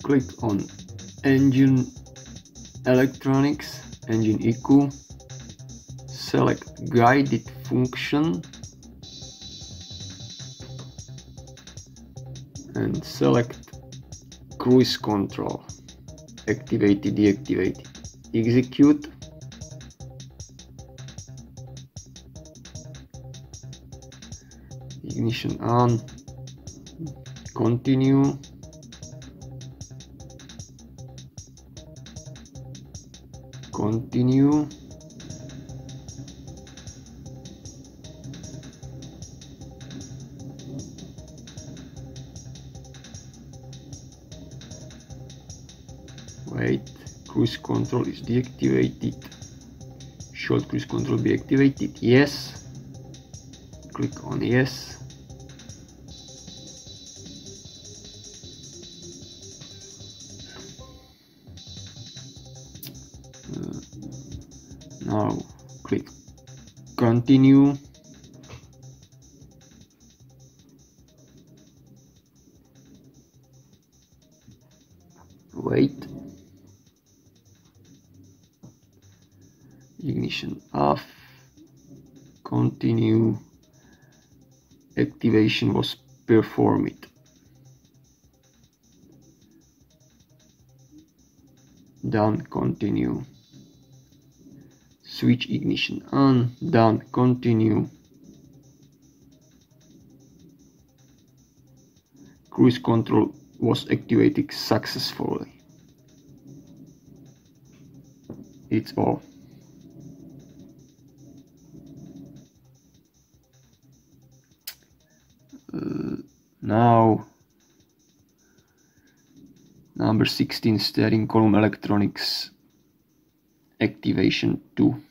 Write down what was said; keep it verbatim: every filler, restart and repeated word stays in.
click on engine electronics, engine E C U, select guided function and select cruise control, activated, deactivated, execute. Ignition on, continue, continue, wait, cruise control is deactivated, short cruise control be activated, yes, click on yes. Uh, now click continue, wait, ignition off, continue, activation was performed, done, continue, switch ignition on, done, continue, cruise control was activated successfully. It's all. Uh, now number sixteen, steering column electronics activation two.